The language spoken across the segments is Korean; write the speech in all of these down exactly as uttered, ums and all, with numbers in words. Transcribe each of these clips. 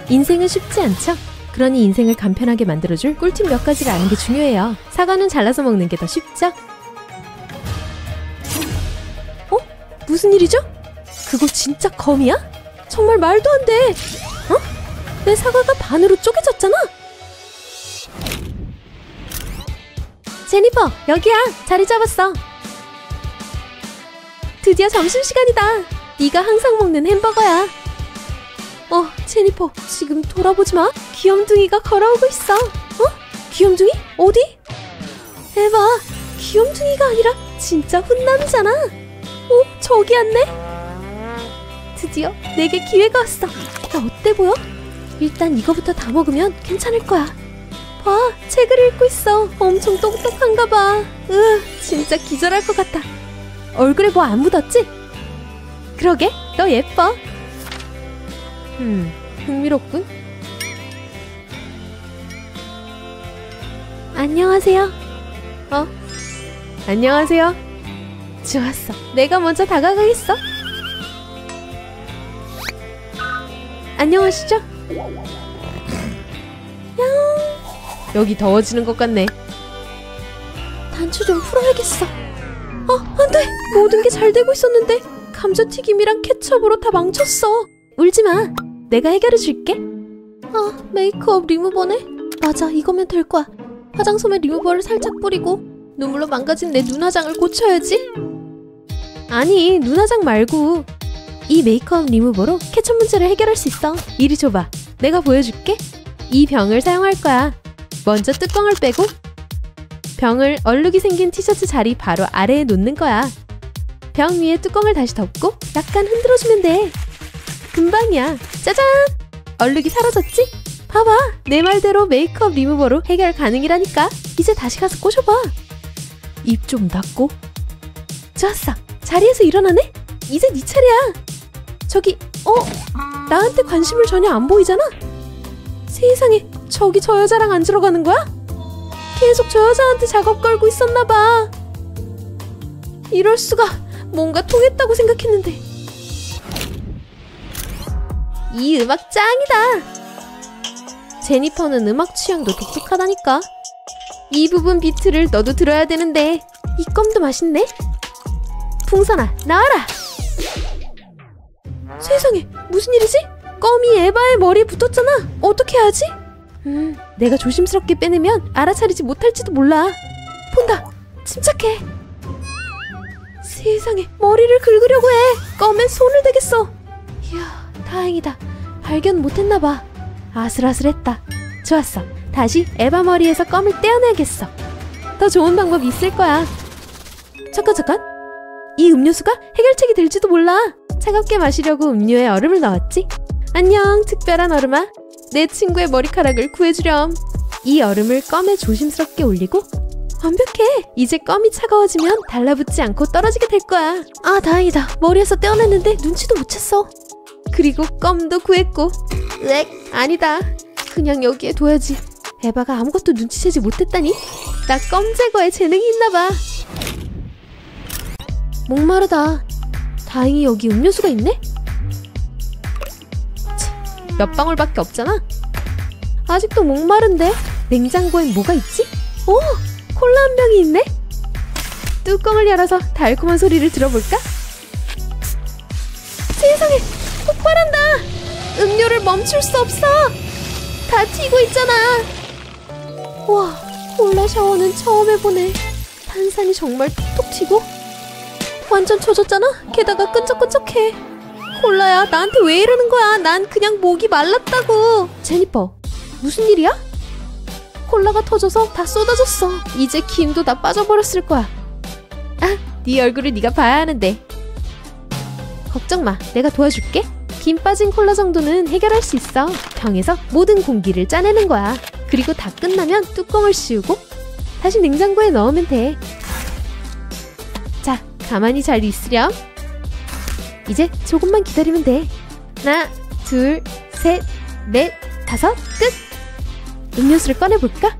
인생은 쉽지 않죠? 그러니 인생을 간편하게 만들어줄 꿀팁 몇 가지를 아는 게 중요해요. 사과는 잘라서 먹는 게 더 쉽죠? 어? 무슨 일이죠? 그거 진짜 검이야? 정말 말도 안 돼! 어? 내 사과가 반으로 쪼개졌잖아? 제니퍼, 여기야! 자리 잡았어! 드디어 점심시간이다! 네가 항상 먹는 햄버거야! 어, 제니퍼, 지금 돌아보지 마! 귀염둥이가 걸어오고 있어! 어? 귀염둥이? 어디? 에바, 귀염둥이가 아니라 진짜 훈남이잖아! 어? 저기 왔네? 드디어 내게 기회가 왔어! 나 어때 보여? 일단 이거부터 다 먹으면 괜찮을 거야! 봐, 책을 읽고 있어! 엄청 똑똑한가 봐! 으, 진짜 기절할 것 같아! 얼굴에 뭐 안 묻었지? 그러게, 너 예뻐! 음, 흥미롭군. 안녕하세요. 어? 안녕하세요. 좋았어. 내가 먼저 다가가겠어. 안녕하시죠? 야옹. 여기 더워지는 것 같네. 단추 좀 풀어야겠어. 어, 안 돼! 모든 게 잘 되고 있었는데 감자튀김이랑 케첩으로 다 망쳤어. 울지마. 내가 해결해줄게. 아, 메이크업 리무버네? 맞아, 이거면 될 거야. 화장솜에 리무버를 살짝 뿌리고 눈물로 망가진 내 눈화장을 고쳐야지. 아니, 눈화장 말고 이 메이크업 리무버로 케첩 문제를 해결할 수 있어. 이리 줘봐. 내가 보여줄게. 이 병을 사용할 거야. 먼저 뚜껑을 빼고 병을 얼룩이 생긴 티셔츠 자리 바로 아래에 놓는 거야. 병 위에 뚜껑을 다시 덮고 약간 흔들어주면 돼. 금방이야. 짜잔! 얼룩이 사라졌지? 봐봐! 내 말대로 메이크업 리무버로 해결 가능이라니까. 이제 다시 가서 꼬셔봐. 입 좀 닫고. 좋았어. 자리에서 일어나네? 이제 네 차례야. 저기, 어? 나한테 관심을 전혀 안 보이잖아? 세상에, 저기 저 여자랑 안 들어가는 거야? 계속 저 여자한테 작업 걸고 있었나봐. 이럴 수가. 뭔가 통했다고 생각했는데. 이 음악 짱이다! 제니퍼는 음악 취향도 독특하다니까. 이 부분 비트를 너도 들어야 되는데. 이 껌도 맛있네? 풍선아, 나와라! 세상에, 무슨 일이지? 껌이 에바의 머리에 붙었잖아. 어떻게 하지? 음, 내가 조심스럽게 빼내면 알아차리지 못할지도 몰라. 본다! 침착해! 세상에, 머리를 긁으려고 해! 껌에 손을 대겠어! 이야, 다행이다. 발견 못했나봐. 아슬아슬했다. 좋았어. 다시 에바 머리에서 껌을 떼어내야겠어. 더 좋은 방법이 있을 거야. 잠깐 잠깐. 이 음료수가 해결책이 될지도 몰라. 차갑게 마시려고 음료에 얼음을 넣었지. 안녕, 특별한 얼음아. 내 친구의 머리카락을 구해주렴. 이 얼음을 껌에 조심스럽게 올리고. 완벽해. 이제 껌이 차가워지면 달라붙지 않고 떨어지게 될 거야. 아, 다행이다. 머리에서 떼어냈는데 눈치도 못 챘어. 그리고 껌도 구했고. 으액, 아니다. 그냥 여기에 둬야지. 에바가 아무것도 눈치채지 못했다니. 나 껌 제거에 재능이 있나봐. 목마르다. 다행히 여기 음료수가 있네? 치, 몇 방울밖에 없잖아? 아직도 목마른데? 냉장고엔 뭐가 있지? 오! 콜라 한 병이 있네? 뚜껑을 열어서 달콤한 소리를 들어볼까? 세상에! 폭발한다! 음료를 멈출 수 없어! 다 튀고 있잖아! 와, 콜라 샤워는 처음 해보네. 탄산이 정말 톡톡 튀고 완전 젖었잖아? 게다가 끈적끈적해. 콜라야, 나한테 왜 이러는 거야? 난 그냥 목이 말랐다고. 제니퍼, 무슨 일이야? 콜라가 터져서 다 쏟아졌어. 이제 김도 다 빠져버렸을 거야. 아, 네 얼굴을 네가 봐야 하는데. 걱정 마, 내가 도와줄게. 김 빠진 콜라 정도는 해결할 수 있어. 병에서 모든 공기를 짜내는 거야. 그리고 다 끝나면 뚜껑을 씌우고 다시 냉장고에 넣으면 돼. 자, 가만히 잘 있으렴. 이제 조금만 기다리면 돼. 하나, 둘, 셋, 넷, 다섯, 끝! 음료수를 꺼내볼까?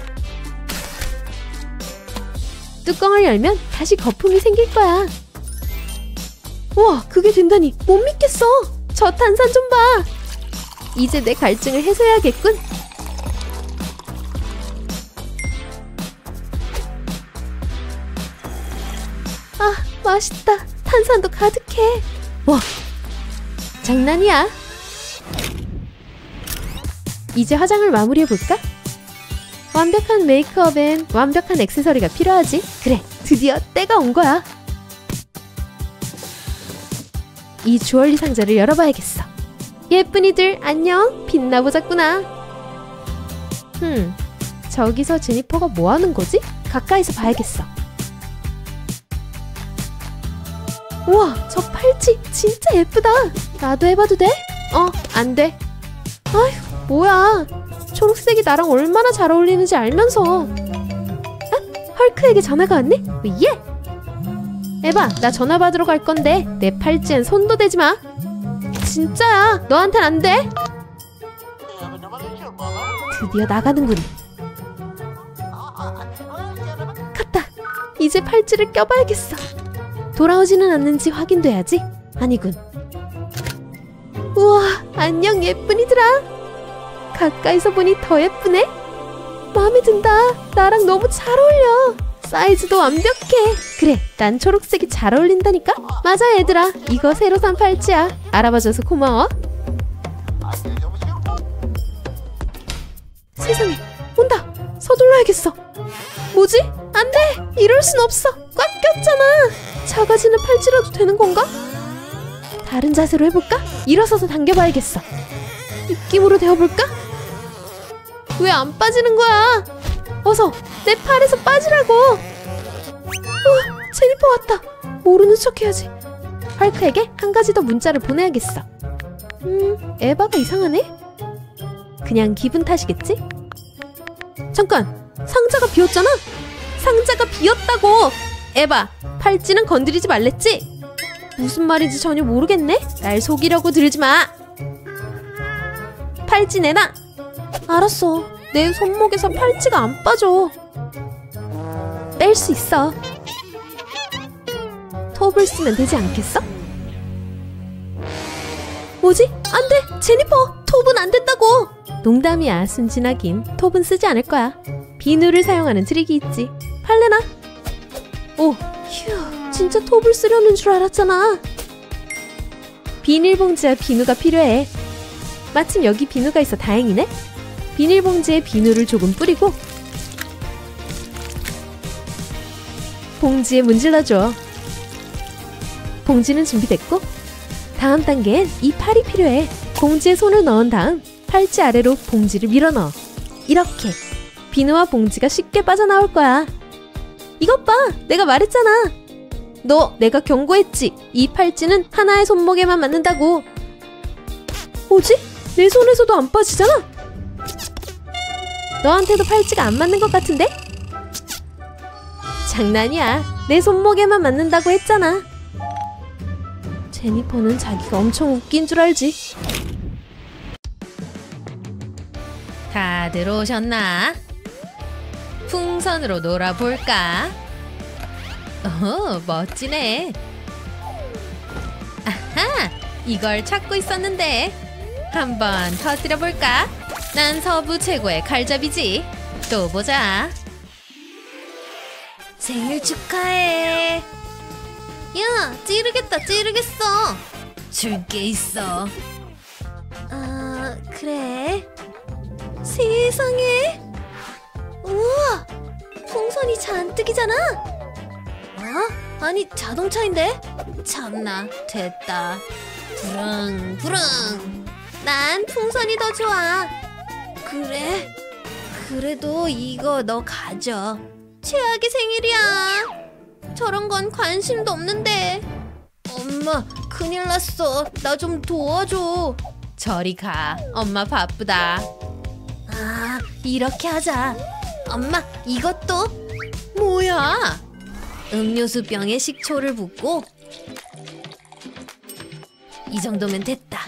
뚜껑을 열면 다시 거품이 생길 거야. 우와, 그게 된다니 못 믿겠어. 저 탄산 좀 봐. 이제 내 갈증을 해소해야겠군. 아, 맛있다. 탄산도 가득해. 와, 장난이야. 이제 화장을 마무리해볼까? 완벽한 메이크업엔 완벽한 액세서리가 필요하지. 그래, 드디어 때가 온 거야. 이 주얼리 상자를 열어봐야겠어. 예쁜이들 안녕. 빛나보자꾸나. 흠, 저기서 제니퍼가 뭐하는 거지? 가까이서 봐야겠어. 우와, 저 팔찌 진짜 예쁘다. 나도 해봐도 돼? 어, 안 돼. 아휴, 뭐야. 초록색이 나랑 얼마나 잘 어울리는지 알면서. 아, 헐크에게 전화가 왔네? 예! 에바, 나 전화 받으러 갈 건데 내 팔찌엔 손도 대지 마. 진짜야, 너한텐 안 돼. 드디어 나가는군. 갔다. 이제 팔찌를 껴봐야겠어. 돌아오지는 않는지 확인돼야지. 아니군. 우와, 안녕 예쁜이들아. 가까이서 보니 더 예쁘네. 마음에 든다. 나랑 너무 잘 어울려. 사이즈도 완벽해. 그래, 난 초록색이 잘 어울린다니까. 맞아 얘들아, 이거 새로 산 팔찌야. 알아봐줘서 고마워. 세상에, 온다. 서둘러야겠어. 뭐지? 안돼, 이럴 순 없어. 꽉 꼈잖아. 작아지는 팔찌라도 되는 건가? 다른 자세로 해볼까? 일어서서 당겨봐야겠어. 입김으로 대어볼까? 왜 안 빠지는 거야? 어서 내 팔에서 빠지라고. 어, 제니퍼 왔다. 모르는 척 해야지. 헐크에게 한 가지 더 문자를 보내야겠어. 음, 에바가 이상하네? 그냥 기분 탓이겠지? 잠깐, 상자가 비었잖아? 상자가 비었다고! 에바, 팔찌는 건드리지 말랬지? 무슨 말인지 전혀 모르겠네? 날 속이려고 들지 마! 팔찌 내놔! 알았어. 내 손목에서 팔찌가 안 빠져. 뺄 수 있어. 톱을 쓰면 되지 않겠어? 뭐지? 안 돼! 제니퍼! 톱은 안 된다고! 농담이야, 순진하긴. 톱은 쓰지 않을 거야. 비누를 사용하는 트릭이 있지. 팔레나? 오, 휴, 진짜 톱을 쓰려는 줄 알았잖아. 비닐봉지와 비누가 필요해. 마침 여기 비누가 있어 다행이네. 비닐봉지에 비누를 조금 뿌리고 봉지에 문질러줘. 봉지는 준비됐고 다음 단계엔 이 팔이 필요해. 봉지에 손을 넣은 다음 팔찌 아래로 봉지를 밀어넣어. 이렇게 비누와 봉지가 쉽게 빠져나올 거야. 이것 봐! 내가 말했잖아. 너 내가 경고했지. 이 팔찌는 하나의 손목에만 맞는다고. 뭐지? 내 손에서도 안 빠지잖아? 너한테도 팔찌가 안 맞는 것 같은데? 장난이야. 내 손목에만 맞는다고 했잖아. 제니퍼는 자기가 엄청 웃긴 줄 알지. 다들 오셨나? 풍선으로 놀아볼까? 어, 멋지네. 아하! 이걸 찾고 있었는데. 한번 터뜨려볼까? 난 서부 최고의 칼잡이지. 또 보자. 생일 축하해. 야, 찌르겠다, 찌르겠어. 줄 게 있어. 아, 그래. 세상에. 우와, 풍선이 잔뜩이잖아. 어? 아니, 자동차인데? 참나, 됐다. 부릉, 부릉. 난 풍선이 더 좋아. 그래? 그래도 이거 너 가져. 최악의 생일이야. 저런 건 관심도 없는데. 엄마, 큰일 났어. 나 좀 도와줘. 저리 가. 엄마 바쁘다. 아, 이렇게 하자. 엄마, 이것도. 뭐야? 음료수 병에 식초를 붓고. 이 정도면 됐다.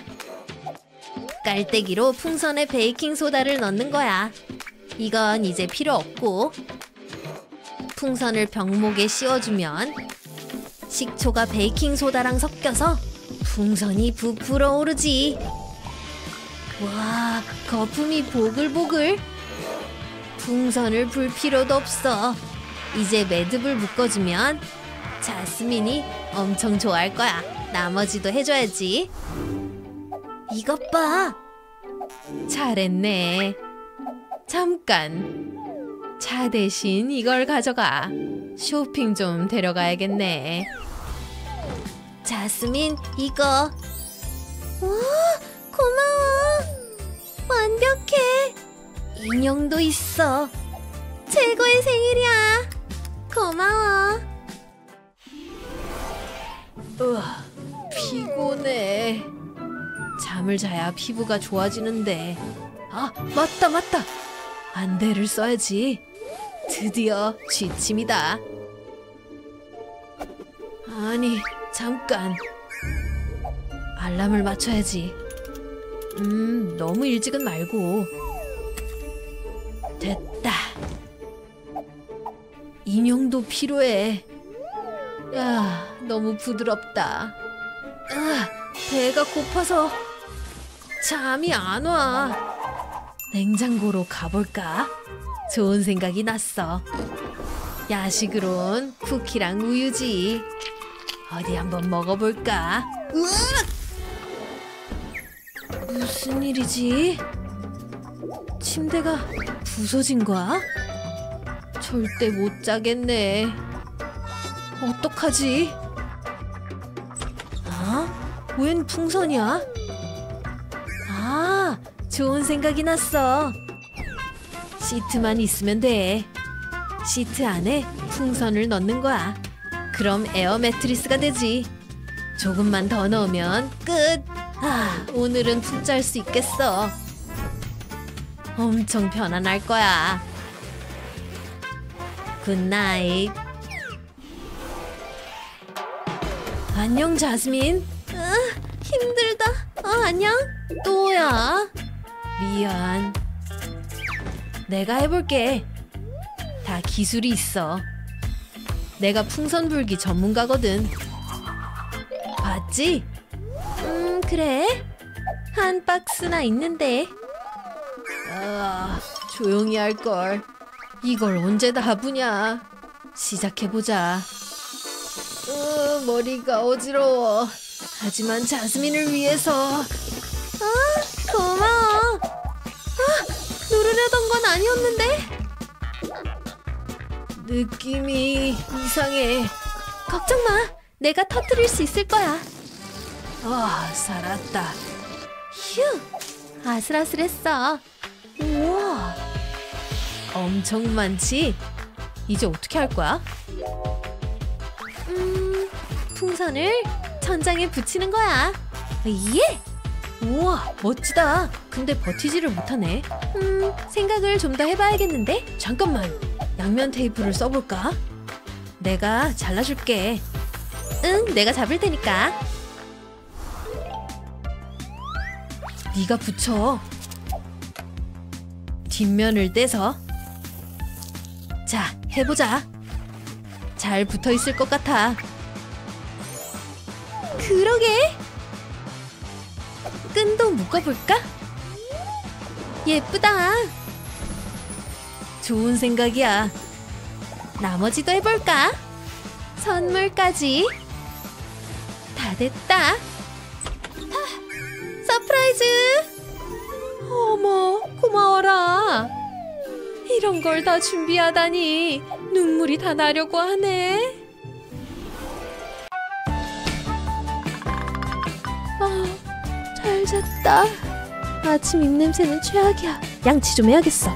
깔때기로 풍선에 베이킹소다를 넣는 거야. 이건 이제 필요 없고 풍선을 병목에 씌워주면 식초가 베이킹소다랑 섞여서 풍선이 부풀어 오르지. 와, 거품이 보글보글. 풍선을 불 필요도 없어. 이제 매듭을 묶어주면 자스민이 엄청 좋아할 거야. 나머지도 해줘야지. 이것 봐. 잘했네. 잠깐. 차 대신 이걸 가져가. 쇼핑 좀 데려가야겠네. 자스민, 이거. 와, 고마워. 완벽해. 인형도 있어. 최고의 생일이야. 고마워. 으아, 피곤해. 잠을 자야 피부가 좋아지는데. 아, 맞다 맞다. 안대를 써야지. 드디어 취침이다. 아니, 잠깐. 알람을 맞춰야지. 음, 너무 일찍은 말고. 됐다. 인형도 필요해. 야, 너무 부드럽다. 아, 배가 고파서 잠이 안 와. 냉장고로 가볼까? 좋은 생각이 났어. 야식으론 쿠키랑 우유지. 어디 한번 먹어볼까? 으악! 무슨 일이지? 침대가 부서진 거야? 절대 못 자겠네. 어떡하지? 아? 웬 풍선이야? 아, 좋은 생각이 났어. 시트만 있으면 돼. 시트 안에 풍선을 넣는 거야. 그럼 에어 매트리스가 되지. 조금만 더 넣으면 끝. 아, 오늘은 푹 잘 수 있겠어. 엄청 편안할 거야. 굿나잇. 안녕, 자스민. 아, 힘들다. 어, 안녕. 또야. 미안. 내가 해볼게. 다 기술이 있어. 내가 풍선 불기 전문가거든. 봤지? 음, 그래? 한 박스나 있는데. 아, 조용히 할걸. 이걸 언제 다 부냐. 시작해보자. 으, 머리가 어지러워. 하지만 자스민을 위해서. 아, 고마워. 아, 누르려던 건 아니었는데. 느낌이 이상해. 걱정 마. 내가 터뜨릴 수 있을 거야. 아, 살았다. 휴, 아슬아슬했어. 우와, 엄청 많지? 이제 어떻게 할 거야? 음, 풍선을 천장에 붙이는 거야. 예! 우와, 멋지다. 근데 버티지를 못하네. 음, 생각을 좀 더 해봐야겠는데? 잠깐만, 양면 테이프를 써볼까? 내가 잘라줄게. 응, 내가 잡을 테니까. 네가 붙여. 뒷면을 떼서. 자, 해보자. 잘 붙어있을 것 같아. 그러게. 끈도 묶어볼까? 예쁘다. 좋은 생각이야. 나머지도 해볼까? 선물까지. 다 됐다. 아, 서프라이즈. 어머, 고마워라. 이런 걸 다 준비하다니 눈물이 다 나려고 하네. 아, 잘 잤다. 아침 입냄새는 최악이야. 양치 좀 해야겠어.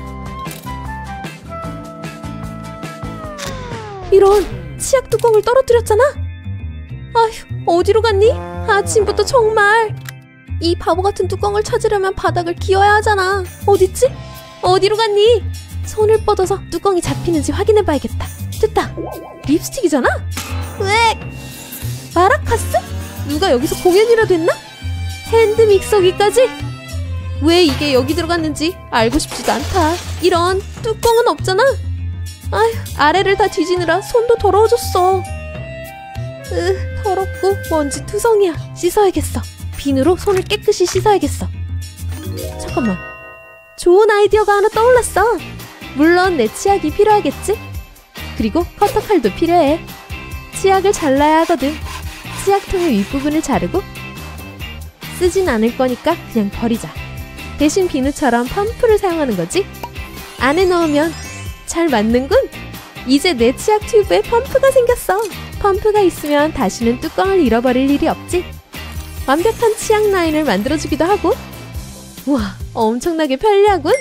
이런, 치약 뚜껑을 떨어뜨렸잖아. 아휴, 어디로 갔니? 아침부터 정말. 이 바보 같은 뚜껑을 찾으려면 바닥을 기어야 하잖아. 어딨지? 어디로 갔니? 손을 뻗어서 뚜껑이 잡히는지 확인해봐야겠다. 됐다. 립스틱이잖아? 왜? 마라카스? 누가 여기서 공연이라도 했나? 핸드 믹서기까지? 왜 이게 여기 들어갔는지 알고 싶지도 않다. 이런, 뚜껑은 없잖아. 아휴, 아래를 다 뒤지느라 손도 더러워졌어. 으, 더럽고 먼지 투성이야. 씻어야겠어. 비누로 손을 깨끗이 씻어야겠어. 잠깐만. 좋은 아이디어가 하나 떠올랐어. 물론 내 치약이 필요하겠지? 그리고 커터칼도 필요해. 치약을 잘라야 하거든. 치약통의 윗부분을 자르고 쓰진 않을 거니까 그냥 버리자. 대신 비누처럼 펌프를 사용하는 거지. 안에 넣으면 잘 맞는군. 이제 내 치약 튜브에 펌프가 생겼어. 펌프가 있으면 다시는 뚜껑을 잃어버릴 일이 없지. 완벽한 치약 라인을 만들어주기도 하고. 우와, 엄청나게 편리하군.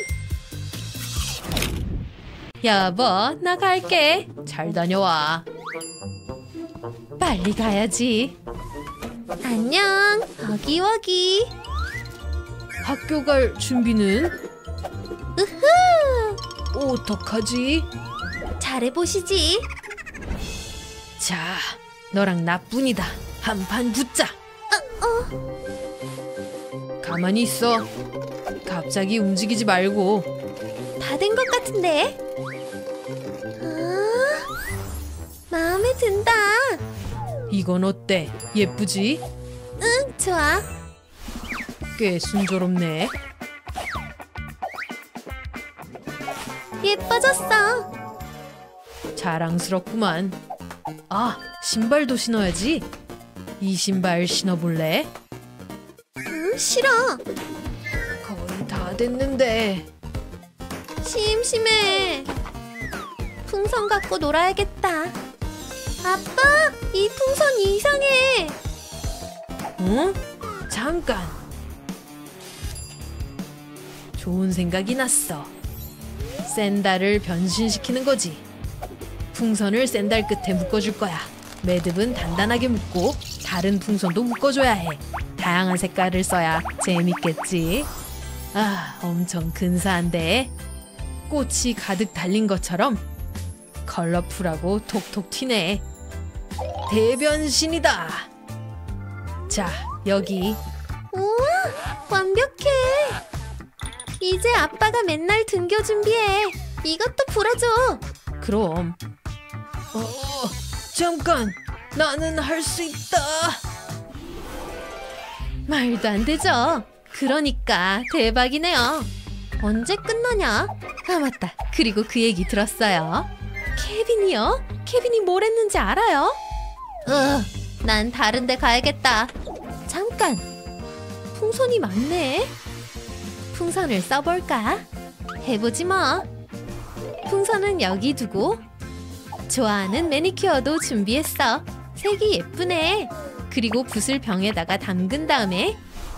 여보, 나 갈게. 잘 다녀와. 빨리 가야지. 안녕, 허기워기. 학교 갈 준비는? 으흐! 어떡하지? 잘해보시지. 자, 너랑 나뿐이다. 한판 붙자. 어, 어. 가만히 있어. 갑자기 움직이지 말고. 다 된 것 같은데? 아, 마음에 든다. 이건 어때? 예쁘지? 응, 좋아. 꽤 순조롭네. 예뻐졌어. 자랑스럽구만. 아, 신발도 신어야지. 이 신발 신어볼래? 응, 싫어. 거의 다 됐는데. 심심해. 풍선 갖고 놀아야겠다. 아빠, 이 풍선 이상해. 응? 잠깐. 좋은 생각이 났어. 샌달을 변신시키는 거지. 풍선을 샌달 끝에 묶어줄 거야. 매듭은 단단하게 묶고 다른 풍선도 묶어줘야 해. 다양한 색깔을 써야 재밌겠지. 아, 엄청 근사한데? 꽃이 가득 달린 것처럼 컬러풀하고 톡톡 튀네. 대변신이다. 자, 여기. 우와, 완벽해. 이제 아빠가 맨날 등교 준비해. 이것도 불어줘. 그럼. 어, 잠깐. 나는 할 수 있다. 말도 안 되죠. 그러니까 대박이네요. 언제 끝나냐? 아, 맞다. 그리고 그 얘기 들었어요. 케빈이요? 케빈이 뭘 했는지 알아요? 으, 난 다른 데 가야겠다. 잠깐. 풍선이 많네. 풍선을 써볼까? 해보지 뭐. 풍선은 여기 두고 좋아하는 매니큐어도 준비했어. 색이 예쁘네. 그리고 붓을 병에다가 담근 다음에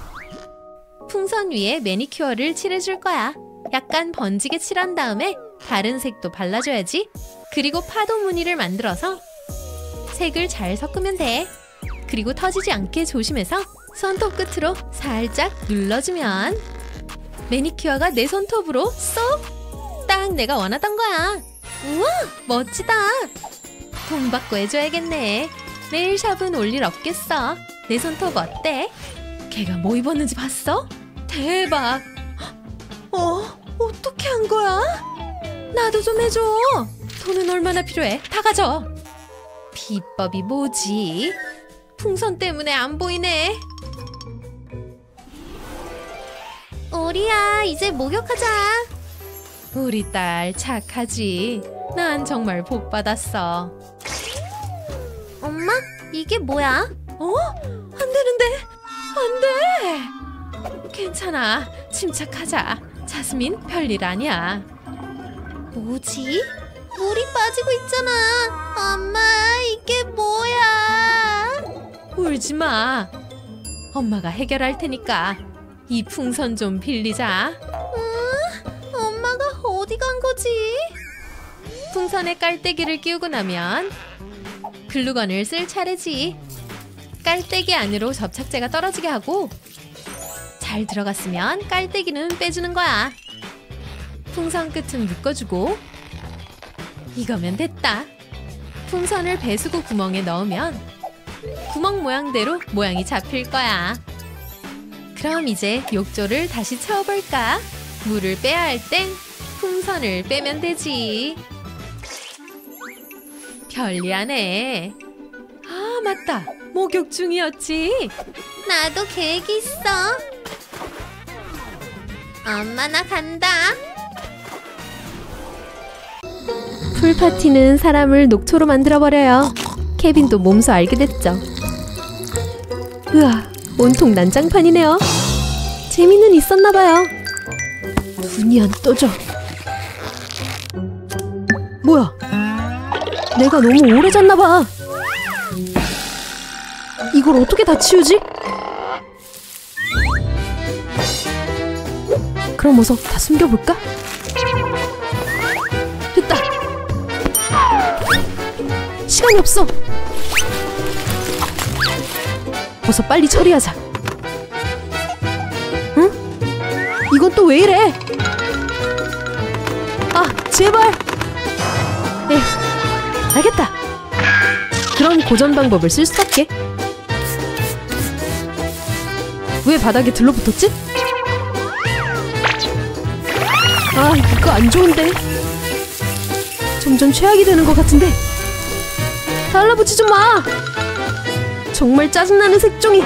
풍선 위에 매니큐어를 칠해줄 거야. 약간 번지게 칠한 다음에 다른 색도 발라줘야지. 그리고 파도 무늬를 만들어서 색을 잘 섞으면 돼. 그리고 터지지 않게 조심해서 손톱 끝으로 살짝 눌러주면 매니큐어가 내 손톱으로 쏙! 딱 내가 원하던 거야. 우와, 멋지다. 돈 받고 해줘야겠네. 네일샵은 올 일 없겠어. 내 손톱 어때? 걔가 뭐 입었는지 봤어? 대박. 어? 어떻게 한 거야? 나도 좀 해줘. 돈은 얼마나 필요해? 다 가져. 비법이 뭐지? 풍선 때문에 안 보이네. 우리야, 이제 목욕하자. 우리 딸 착하지. 난 정말 복 받았어. 엄마, 이게 뭐야? 어? 안 되는데. 안 돼. 괜찮아. 침착하자. 자스민, 별일 아니야. 뭐지? 물이 빠지고 있잖아. 엄마, 이게 뭐야? 울지 마. 엄마가 해결할 테니까. 이 풍선 좀 빌리자. 응? 엄마가 어디 간 거지? 풍선에 깔때기를 끼우고 나면 글루건을 쓸 차례지. 깔때기 안으로 접착제가 떨어지게 하고 잘 들어갔으면 깔때기는 빼주는 거야. 풍선 끝은 묶어주고 이거면 됐다. 풍선을 배수구 구멍에 넣으면 구멍 모양대로 모양이 잡힐 거야. 그럼 이제 욕조를 다시 채워볼까? 물을 빼야 할 땐 풍선을 빼면 되지. 편리하네. 아, 맞다. 목욕 중이었지. 나도 계획이 있어. 엄마 나 간다. 풀파티는 사람을 녹초로 만들어버려요. 케빈도 몸소 알게 됐죠. 으아, 온통 난장판이네요. 재미는 있었나봐요. 눈이 안 떠져. 뭐야? 내가 너무 오래 잤나봐. 이걸 어떻게 다 치우지? 그럼 어서 다 숨겨볼까? 됐다! 시간이 없어! 어서 빨리 처리하자. 응? 이건 또 왜 이래? 아, 제발! 에휴, 알겠다. 그럼 고전 방법을 쓸 수 없게. 왜 바닥에 들러붙었지? 아, 이거 안 좋은데. 점점 최악이 되는 것 같은데. 달라붙지 좀 마! 정말 짜증나는 색종이.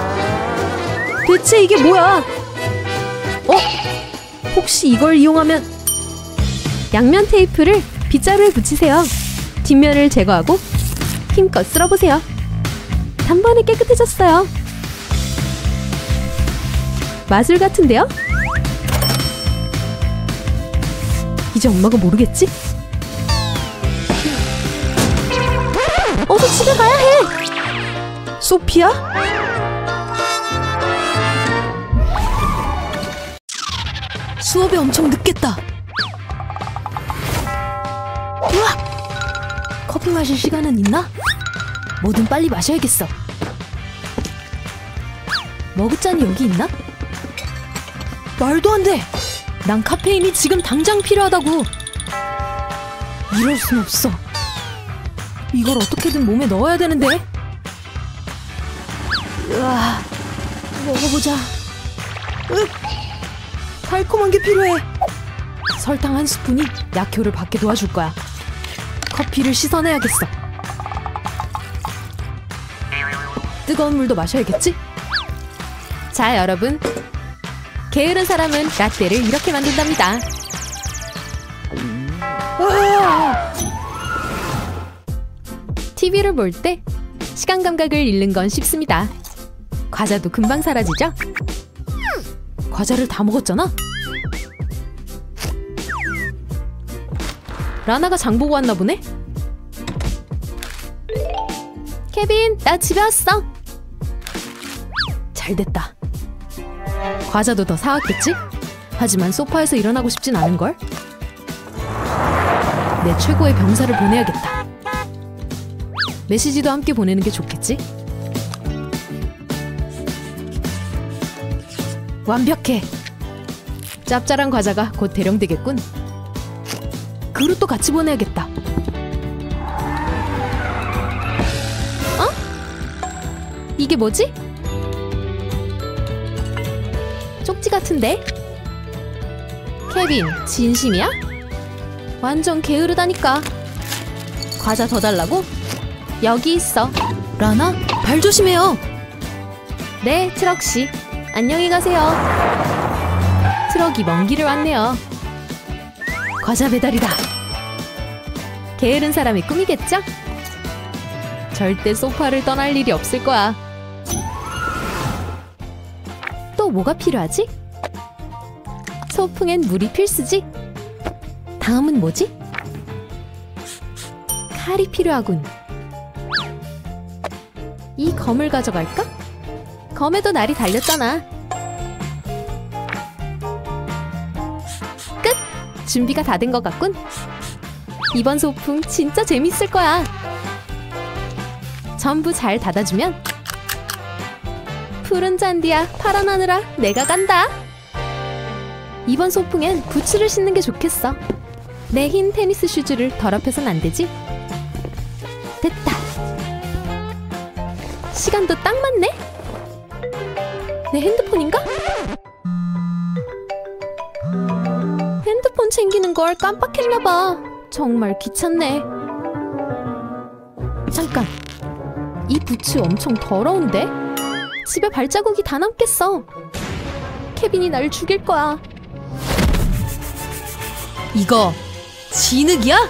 대체 이게 뭐야? 어? 혹시 이걸 이용하면... 양면 테이프를 빗자루에 붙이세요. 뒷면을 제거하고 힘껏 쓸어보세요. 단번에 깨끗해졌어요. 마술 같은데요? 이제 엄마가 모르겠지? 어서 집에 가야 해! 소피야? 수업에 엄청 늦겠다. 으악! 커피 마실 시간은 있나? 뭐든 빨리 마셔야겠어. 머그잔이 여기 있나? 말도 안 돼! 난 카페인이 지금 당장 필요하다고! 이럴 순 없어. 이걸 어떻게든 몸에 넣어야 되는데? 으아, 먹어보자. 으, 달콤한 게 필요해. 설탕 한 스푼이 약효를 받게 도와줄 거야. 커피를 씻어내야겠어. 뜨거운 물도 마셔야겠지? 자, 여러분. 게으른 사람은 라떼를 이렇게 만든답니다. 티비를 볼 때 시간 감각을 잃는 건 쉽습니다. 과자도 금방 사라지죠? 과자를 다 먹었잖아? 라나가 장 보고 왔나 보네? 케빈, 나 집에 왔어. 잘됐다. 과자도 더 사왔겠지? 하지만 소파에서 일어나고 싶진 않은걸? 내 최고의 병사를 보내야겠다. 메시지도 함께 보내는 게 좋겠지? 완벽해! 짭짤한 과자가 곧 대령되겠군. 그릇도 같이 보내야겠다. 어? 이게 뭐지? 쪽지 같은데? 케빈, 진심이야? 완전 게으르다니까. 과자 더 달라고? 여기 있어. 라나, 발 조심해요. 네, 트럭씨. 안녕히 가세요. 트럭이 먼 길을 왔네요. 과자 배달이다. 게으른 사람의 꿈이겠죠? 절대 소파를 떠날 일이 없을 거야. 또 뭐가 필요하지? 소풍엔 물이 필수지? 다음은 뭐지? 칼이 필요하군. 이 검을 가져갈까? 검에도 날이 달렸잖아. 끝! 준비가 다 된 것 같군. 이번 소풍 진짜 재밌을 거야. 전부 잘 닫아주면 푸른 잔디야 파란 하늘아 내가 간다. 이번 소풍엔 부츠를 신는 게 좋겠어. 내 흰 테니스 슈즈를 더럽혀선 안 되지? 됐다. 시간도 딱 맞네? 내 핸드폰인가? 핸드폰 챙기는 걸 깜빡했나봐. 정말 귀찮네. 잠깐. 이 부츠 엄청 더러운데? 집에 발자국이 다 남겠어. 케빈이 날 죽일 거야. 이거 진흙이야?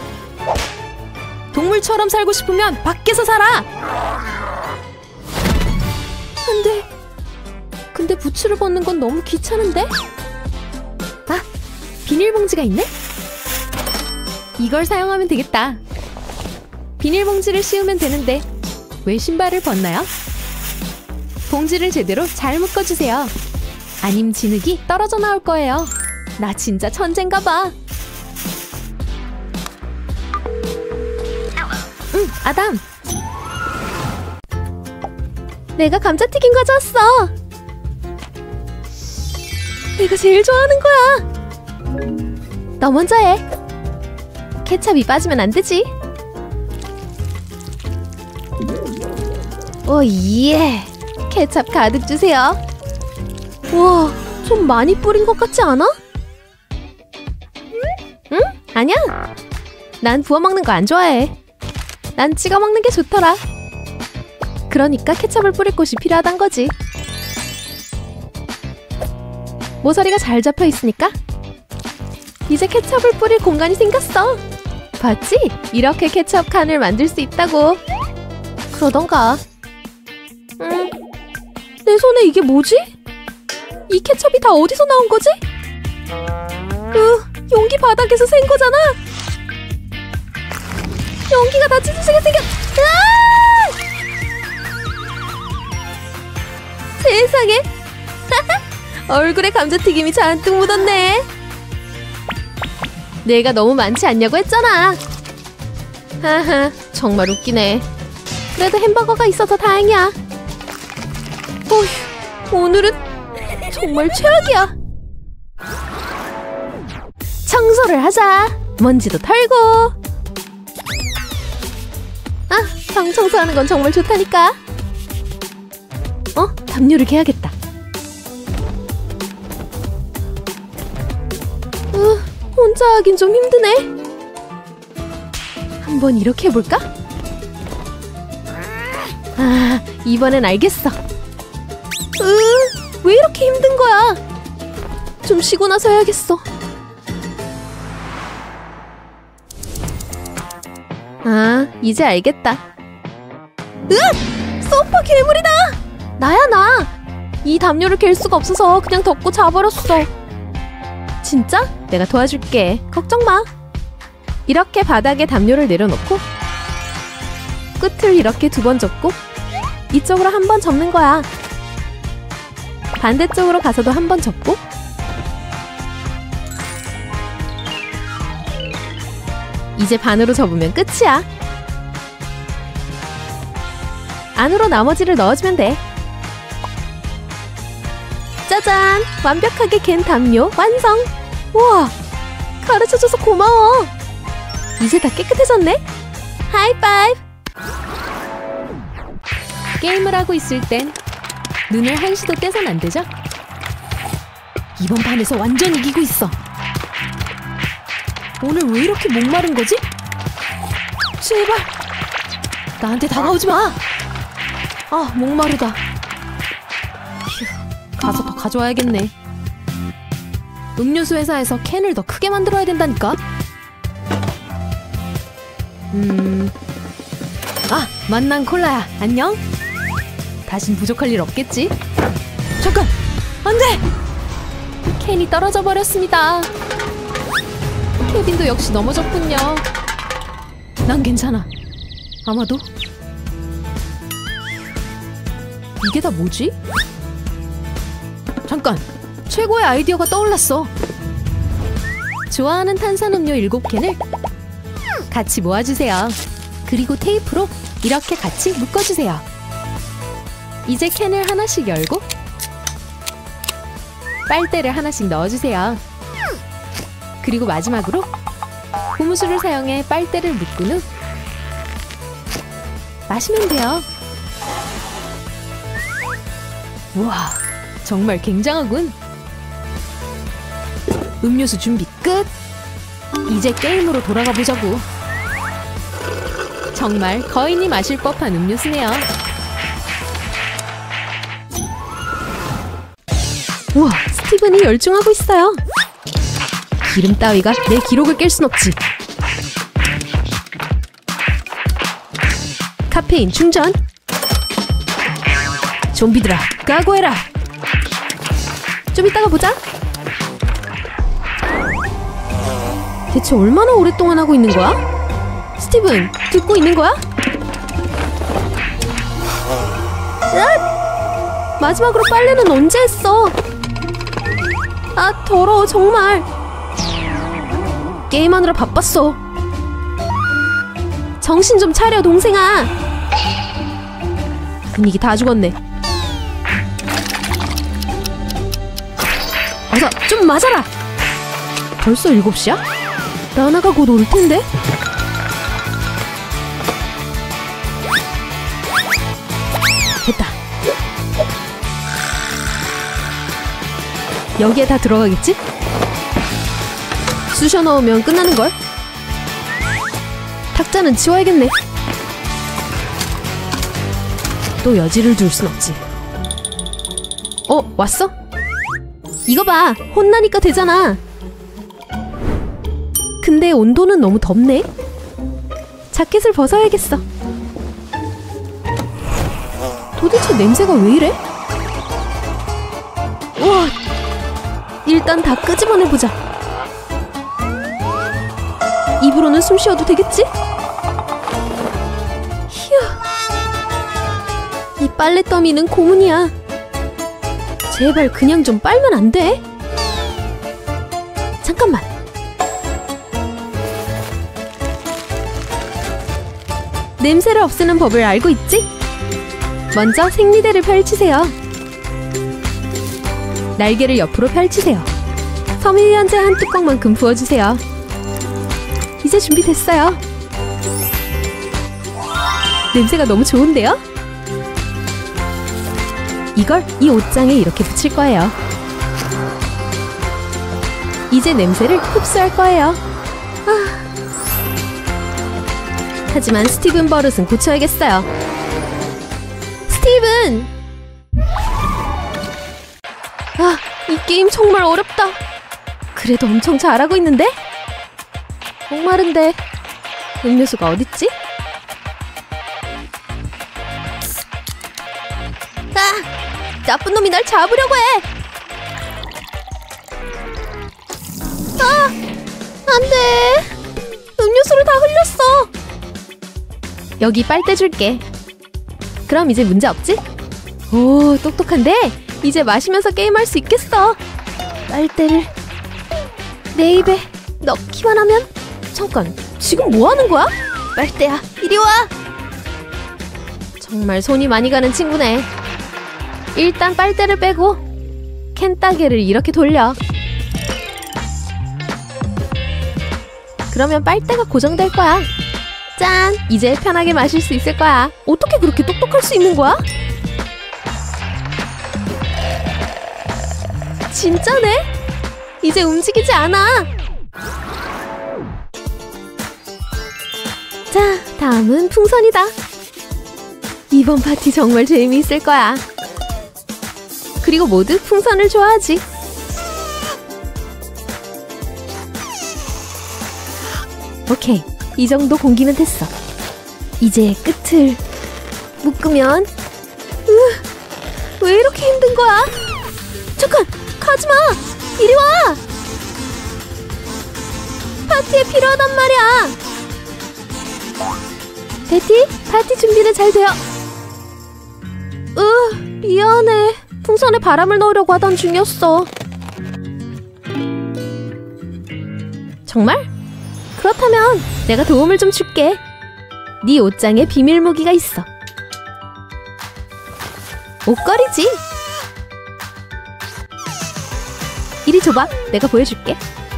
동물처럼 살고 싶으면 밖에서 살아! 안 돼. 근데 부츠를 벗는 건 너무 귀찮은데? 아, 비닐봉지가 있네? 이걸 사용하면 되겠다. 비닐봉지를 씌우면 되는데 왜 신발을 벗나요? 봉지를 제대로 잘 묶어주세요. 아님 진흙이 떨어져 나올 거예요. 나 진짜 천재인가 봐. 응, 아담. 내가 감자튀김 가져왔어. 내가 제일 좋아하는 거야. 너 먼저 해. 케첩이 빠지면 안 되지. 오 예. 케첩 가득 주세요. 우와, 좀 많이 뿌린 것 같지 않아? 응? 아니야. 난 부어 먹는 거 안 좋아해. 난 찍어 먹는 게 좋더라. 그러니까 케첩을 뿌릴 곳이 필요하단 거지. 모서리가 잘 잡혀 있으니까 이제 케첩을 뿌릴 공간이 생겼어. 봤지? 이렇게 케첩 칸을 만들 수 있다고. 그러던가. 음, 내 손에 이게 뭐지? 이 케첩이 다 어디서 나온 거지? 으, 용기 바닥에서 샌 거잖아. 용기가 다 찢어지게 생겼. 으아! 세상에. 얼굴에 감자튀김이 잔뜩 묻었네. 내가 너무 많지 않냐고 했잖아. 하하, 정말 웃기네. 그래도 햄버거가 있어서 다행이야. 어휴, 오늘은 정말 최악이야. 청소를 하자. 먼지도 털고. 아, 방 청소하는 건 정말 좋다니까. 어? 담요를 개야겠다. 으, 혼자 하긴 좀 힘드네. 한번 이렇게 해볼까? 아, 이번엔 알겠어. 으, 왜 이렇게 힘든 거야? 좀 쉬고 나서 해야겠어. 아, 이제 알겠다. 으악! 소파 괴물이다! 나야, 나! 이 담요를 갤 수가 없어서 그냥 덮고 자버렸어. 진짜? 내가 도와줄게. 걱정 마. 이렇게 바닥에 담요를 내려놓고 끝을 이렇게 두 번 접고 이쪽으로 한 번 접는 거야. 반대쪽으로 가서도 한 번 접고 이제 반으로 접으면 끝이야. 안으로 나머지를 넣어주면 돼. 짜잔! 완벽하게 갠 담요 완성! 우와! 가르쳐줘서 고마워! 이제 다 깨끗해졌네? 하이파이브! 게임을 하고 있을 땐 눈을 한시도 떼선 안 되죠? 이번 판에서 완전 이기고 있어. 오늘 왜 이렇게 목마른 거지? 제발! 나한테 다가오지 마! 아, 목마르다. 휴, 가서 더 가져와야겠네. 음료수 회사에서 캔을 더 크게 만들어야 된다니까? 음... 아! 만난 콜라야! 안녕? 다신 부족할 일 없겠지? 잠깐! 안 돼! 캔이 떨어져 버렸습니다. 케빈도 역시 넘어졌군요. 난 괜찮아. 아마도 이게 다 뭐지? 잠깐! 최고의 아이디어가 떠올랐어. 좋아하는 탄산음료 일곱 캔을 같이 모아주세요. 그리고 테이프로 이렇게 같이 묶어주세요. 이제 캔을 하나씩 열고 빨대를 하나씩 넣어주세요. 그리고 마지막으로 고무줄을 사용해 빨대를 묶은 후 마시면 돼요. 우와, 정말 굉장하군. 음료수 준비 끝! 이제 게임으로 돌아가 보자고. 정말 거인이 마실 법한 음료수네요. 우와, 스티븐이 열중하고 있어요. 기름 따위가 내 기록을 깰 순 없지. 카페인 충전. 좀비들아, 각오해라. 좀 이따가 보자. 대체 얼마나 오랫동안 하고 있는 거야? 스티븐, 듣고 있는 거야? 으악! 마지막으로 빨래는 언제 했어? 아, 더러워 정말. 게임하느라 바빴어. 정신 좀 차려, 동생아. 분위기 다 죽었네. 어서 좀 맞아라. 벌써 일곱 시야? 라나가 곧 올 텐데? 됐다. 여기에 다 들어가겠지? 쑤셔 넣으면 끝나는걸? 탁자는 치워야겠네. 또 여지를 둘 순 없지. 어, 왔어? 이거 봐, 혼나니까 되잖아. 근데 온도는 너무 덥네. 자켓을 벗어야겠어. 도대체 냄새가 왜 이래? 우와, 일단 다 끄집어내보자. 입으로는 숨 쉬어도 되겠지? 휴, 이 빨래 더미는 고문이야. 제발 그냥 좀 빨면 안 돼? 잠깐만. 냄새를 없애는 법을 알고 있지? 먼저 생리대를 펼치세요. 날개를 옆으로 펼치세요. 섬유유연제 한 뚜껑만큼 부어주세요. 이제 준비됐어요. 냄새가 너무 좋은데요? 이걸 이 옷장에 이렇게 붙일 거예요. 이제 냄새를 흡수할 거예요. 아... 하지만 스티븐 버릇은 고쳐야겠어요. 스티븐! 아, 이 게임 정말 어렵다. 그래도 엄청 잘하고 있는데? 목마른데 음료수가 어딨지? 아! 나쁜 놈이 날 잡으려고 해! 아! 안 돼! 음료수를 다 흘렸어! 여기 빨대 줄게. 그럼 이제 문제 없지? 오, 똑똑한데? 이제 마시면서 게임할 수 있겠어. 빨대를 내 입에 넣기만 하면. 잠깐, 지금 뭐 하는 거야? 빨대야, 이리 와! 정말 손이 많이 가는 친구네. 일단 빨대를 빼고 캔 따개를 이렇게 돌려. 그러면 빨대가 고정될 거야. 짠! 이제 편하게 마실 수 있을 거야. 어떻게 그렇게 똑똑할 수 있는 거야? 진짜네? 이제 움직이지 않아. 자, 다음은 풍선이다. 이번 파티 정말 재미있을 거야. 그리고 모두 풍선을 좋아하지. 오케이, 이 정도 공기면 됐어. 이제 끝을 묶으면. 으, 왜 이렇게 힘든 거야? 잠깐, 가지마! 이리 와! 파티에 필요하단 말이야. 베티, 파티 준비는 잘 되어. 으, 미안해. 풍선에 바람을 넣으려고 하던 중이었어. 정말? 그렇다면 내가 도움을 좀 줄게. 네 옷장에 비밀 무기가 있어. 옷걸이지. 이리 줘봐. 내가 보여줄게.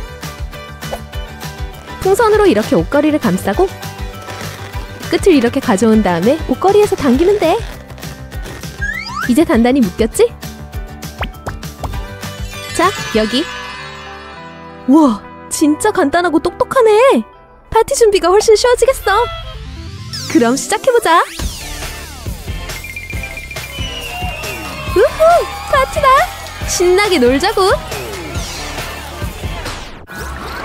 풍선으로 이렇게 옷걸이를 감싸고 끝을 이렇게 가져온 다음에 옷걸이에서 당기면 돼. 이제 단단히 묶였지? 자, 여기. 우와, 진짜 간단하고 똑똑하네. 파티 준비가 훨씬 쉬워지겠어. 그럼 시작해보자. 우후, 파티다. 신나게 놀자고.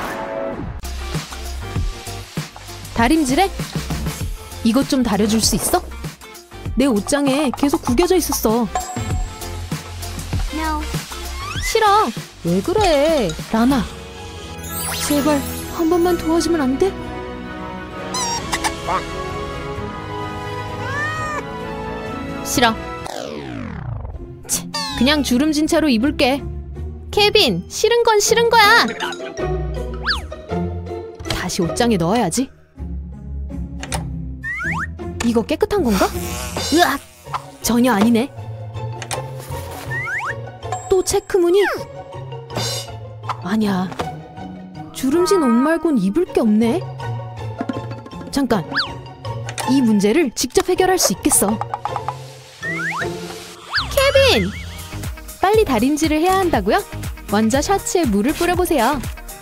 다림질해? 이것 좀 다려줄 수 있어? 내 옷장에 계속 구겨져 있었어. No. 싫어. 왜 그래? 라나. 제발 한 번만 도와주면 안 돼? 싫어. 치, 그냥 주름진 채로 입을게. 케빈, 싫은 건 싫은 거야. 다시 옷장에 넣어야지. 이거 깨끗한 건가? 으악! 전혀 아니네. 또 체크무늬? 아니야. 주름진 옷 말곤 입을 게 없네. 잠깐. 이 문제를 직접 해결할 수 있겠어. 케빈! 빨리 다림질을 해야 한다고요? 먼저 셔츠에 물을 뿌려보세요.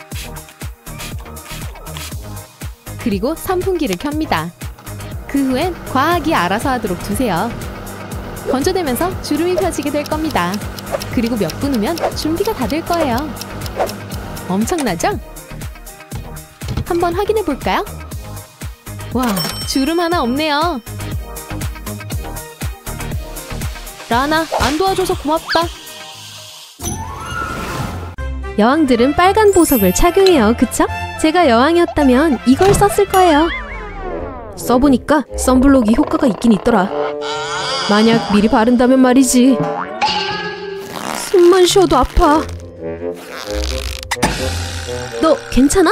그리고 선풍기를 켭니다. 그 후엔 과학이 알아서 하도록 두세요. 건조되면서 주름이 펴지게 될 겁니다. 그리고 몇 분 후면 준비가 다 될 거예요. 엄청나죠? 한번 확인해 볼까요? 와, 주름 하나 없네요. 라나, 안 도와줘서 고맙다. 여왕들은 빨간 보석을 착용해요, 그쵸? 제가 여왕이었다면 이걸 썼을 거예요. 써보니까 선블록이 효과가 있긴 있더라. 만약 미리 바른다면 말이지. 숨만 쉬어도 아파. 너 괜찮아?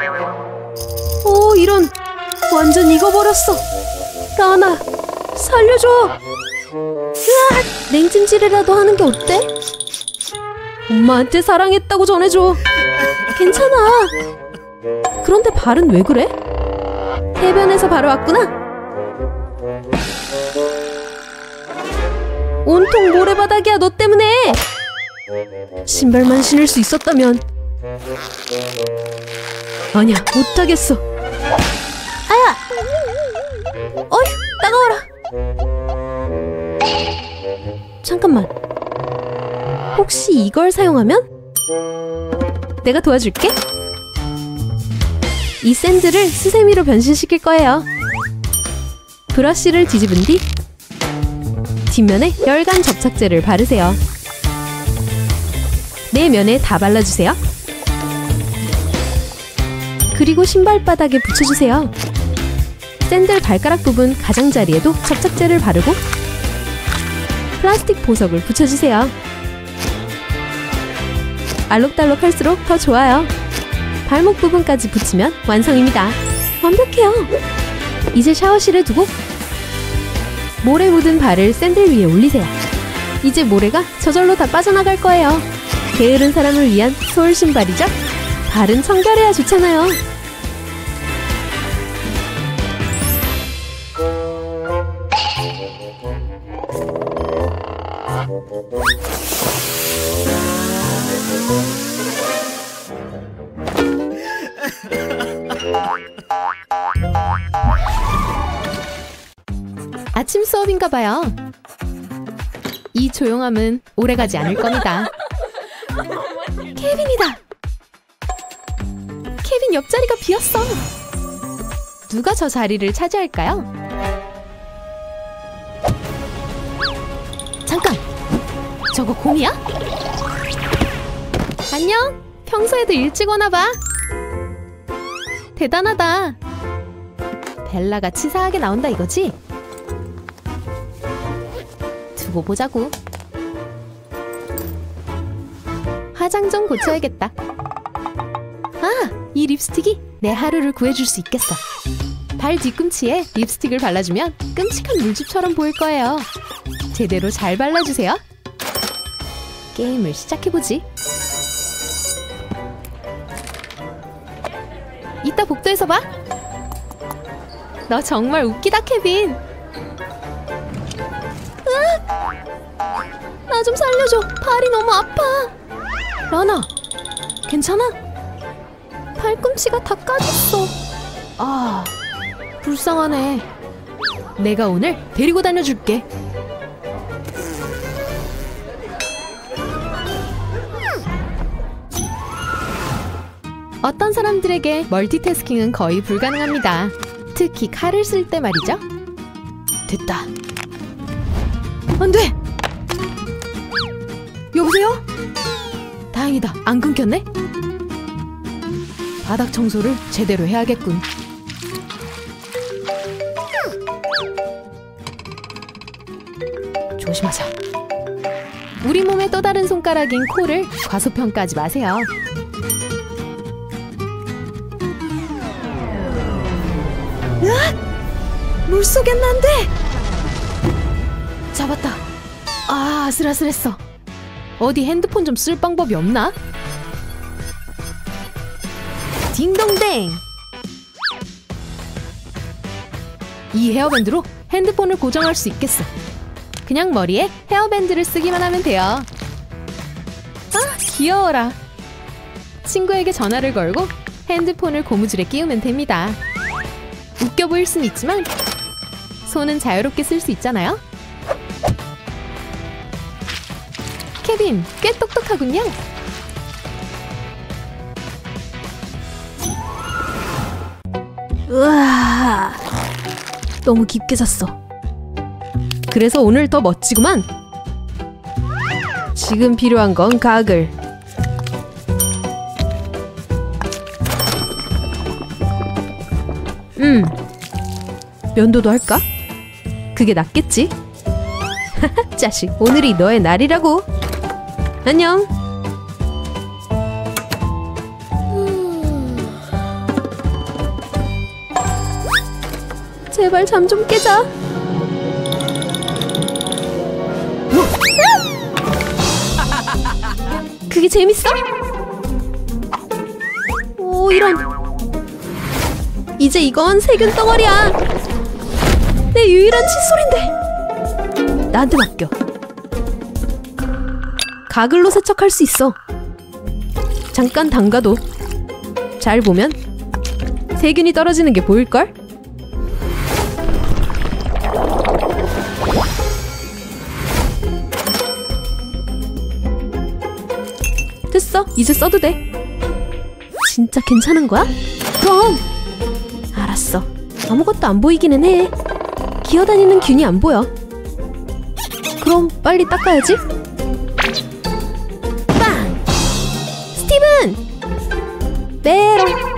오, 이런. 완전 익어버렸어. 라나, 살려줘. 으악! 냉찜질이라도 하는 게 어때? 엄마한테 사랑했다고 전해줘. 괜찮아. 그런데 발은 왜 그래? 해변에서 바로 왔구나. 온통 모래바닥이야, 너 때문에. 신발만 신을 수 있었다면. 아니야, 못하겠어. 아야! 어휴, 따가워라. 잠깐만. 혹시 이걸 사용하면? 내가 도와줄게. 이 샌드를 수세미로 변신시킬 거예요. 브러쉬를 뒤집은 뒤 뒷면에 열간 접착제를 바르세요. 네 면에 다 발라주세요. 그리고 신발바닥에 붙여주세요. 샌들 발가락 부분 가장자리에도 접착제를 바르고 플라스틱 보석을 붙여주세요. 알록달록할수록 더 좋아요. 발목 부분까지 붙이면 완성입니다. 완벽해요. 이제 샤워실에 두고 모래 묻은 발을 샌들 위에 올리세요. 이제 모래가 저절로 다 빠져나갈 거예요. 게으른 사람을 위한 소울 신발이죠? 발은 청결해야 좋잖아요. 아침 수업인가봐요. 이 조용함은 오래가지 않을 겁니다. 케빈이다. 케빈 옆자리가 비었어. 누가 저 자리를 차지할까요? 잠깐! 저거 곰이야? 안녕? 평소에도 일찍 오나봐. 대단하다. 벨라가 치사하게 나온다 이거지? 두고 보자고. 화장 좀 고쳐야겠다. 아! 이 립스틱이 내 하루를 구해줄 수 있겠어. 발 뒤꿈치에 립스틱을 발라주면 끔찍한 물집처럼 보일 거예요. 제대로 잘 발라주세요. 게임을 시작해보지. 이따 복도에서 봐. 너 정말 웃기다, 케빈. 으악! 나 좀 살려줘. 발이 너무 아파. 라나, 괜찮아? 팔꿈치가 다 까졌어. 아, 불쌍하네. 내가 오늘 데리고 다녀줄게. 어떤 사람들에게 멀티태스킹은 거의 불가능합니다. 특히 칼을 쓸 때 말이죠. 됐다. 안 돼! 여보세요? 다행이다. 안 끊겼네? 바닥 청소를 제대로 해야겠군. 조심하자. 우리 몸의 또 다른 손가락인 코를 과소평가하지 마세요. 으악! 물속엔 안 돼! 잡았다. 아, 아슬아슬했어. 어디 핸드폰 좀 쓸 방법이 없나? 딩동댕! 이 헤어밴드로 핸드폰을 고정할 수 있겠어. 그냥 머리에 헤어밴드를 쓰기만 하면 돼요. 아, 귀여워라. 친구에게 전화를 걸고 핸드폰을 고무줄에 끼우면 됩니다. 웃겨 보일 순 있지만 손은 자유롭게 쓸 수 있잖아요. 케빈, 꽤 똑똑하군요. 우와, 너무 깊게 잤어. 그래서 오늘 더 멋지구만. 지금 필요한 건 가글. 음, 면도도 할까? 그게 낫겠지? 자식, 오늘이 너의 날이라고. 안녕. 제발 잠 좀 깨자. 그게 재밌어? 오, 이런. 이제 이건 세균 덩어리야. 내 유일한 칫솔인데. 나한테 맡겨. 가글로 세척할 수 있어. 잠깐 담가도 잘 보면 세균이 떨어지는 게 보일걸? 됐어. 이제 써도 돼. 진짜 괜찮은 거야? 그럼. 알았어. 아무것도 안 보이기는 해. 기어다니는 균이 안 보여. 그럼 빨리 닦아야지. 빵! 스티븐! 메롱!